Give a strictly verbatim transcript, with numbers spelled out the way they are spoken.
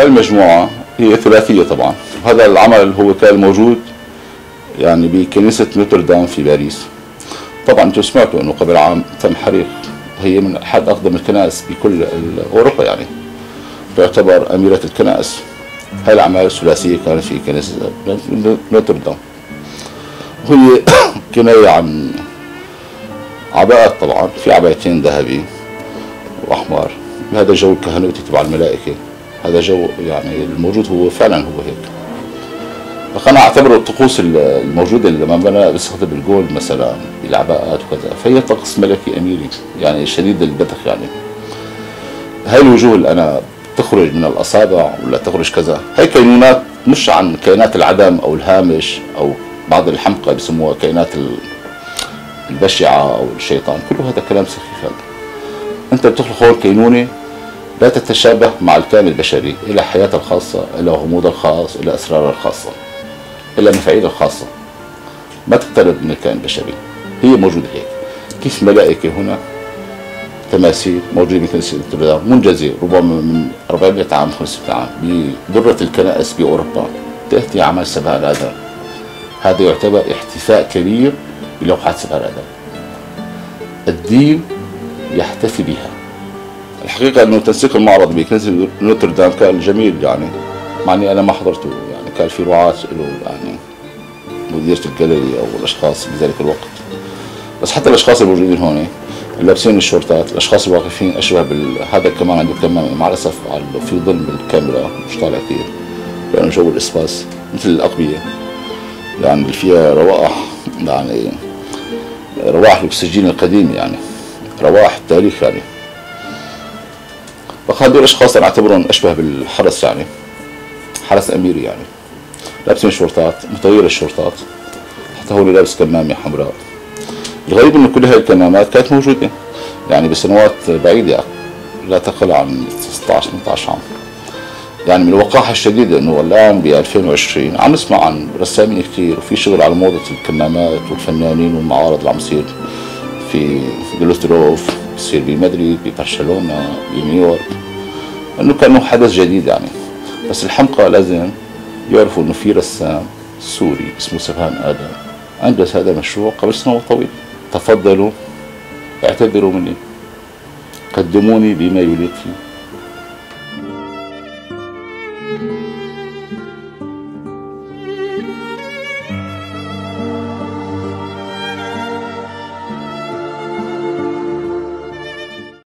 المجموعة هي ثلاثية طبعا. هذا العمل هو كان موجود يعني بكنيسة نوتردام في باريس. طبعا انتم سمعتوا انه قبل عام تم حريق، هي من احد اقدم الكنائس بكل اوروبا، يعني تعتبر اميرة الكنائس. هاي الاعمال الثلاثية كانت في كنيسة نوتردام، وهي كناية عن عباءات. طبعا في عبايتين ذهبي واحمر، هذا جو الكهنوتي تبع الملائكة، هذا جو يعني الموجود هو فعلا هو هيك. فأنا أعتبر الطقوس الموجودة اللي لما أنا بستخدم الجولد مثلا بالعباءات وكذا، فهي طقس ملكي أميري يعني شديد البذخ. يعني هاي الوجوه اللي أنا تخرج من الأصابع ولا تخرج كذا، هاي كينونات مش عن كائنات العدم أو الهامش، أو بعض الحمقى بسموها كائنات البشعة أو الشيطان. كله هذا كلام سخيف. هذا أنت بتخلق هون كينونة لا تتشابه مع الكائن البشري، إلى حياته الخاصة، إلى غموضه الخاص، إلى أسراره الخاصة، إلى مفاعيله الخاصة. ما تقترب من الكائن البشري، هي موجودة هيك. كيف ملائكة هنا تماثيل موجودة من كنيسة نوتردام منجزة ربما من أربعمائة عام خمسمائة عام بدرة الكنائس بأوروبا، تأتي أعمال سبع الآذان. هذا يعتبر احتفاء كبير بلوحات سبع الآذان. الدين يحتفي بها. الحقيقة أنه تنسيق المعرض بكنيسة نوتردام كان جميل، يعني مع أني أنا ما حضرته. يعني كان في رعاة له، يعني مديرة الجاليري أو الأشخاص بذلك الوقت. بس حتى الأشخاص الموجودين هون لابسين الشورتات، الأشخاص الواقفين أشبه بال هذا كمان عنده كمامة، مع الأسف في ظلم بالكاميرا مش طالع كثير، لأنه جو الإسباس مثل الأقبية يعني اللي فيها روائح، يعني روائح الأكسجين القديم، يعني روائح التاريخ. يعني فهذول الأشخاص أنا أعتبرهم أشبه بالحرس، يعني حرس أميري، يعني لابسين شورتات متغير الشورتات، حتى هو اللي لابس كمامة حمراء. الغريب إنه كل هاي الكمامات كانت موجودة يعني بسنوات بعيدة لا تقل عن ستة عشر ثمانية عشر عام. يعني من الوقاحة الشديدة إنه الآن ب ألفين وعشرين عم نسمع عن رسامين كثير، وفي شغل على موضة الكمامات والفنانين والمعارض اللي عم تصير في دلوستروف، بتصير بمدريد، ببرشلونة، بنيويورك، إنه كأنه حدث جديد. يعني بس الحمقى لازم يعرفوا إنه في رسام سوري اسمه سبهان آدم أنجز هذا المشروع قبل سنوات طويلة. تفضلوا اعتذروا مني، قدموني بما يليق فيه.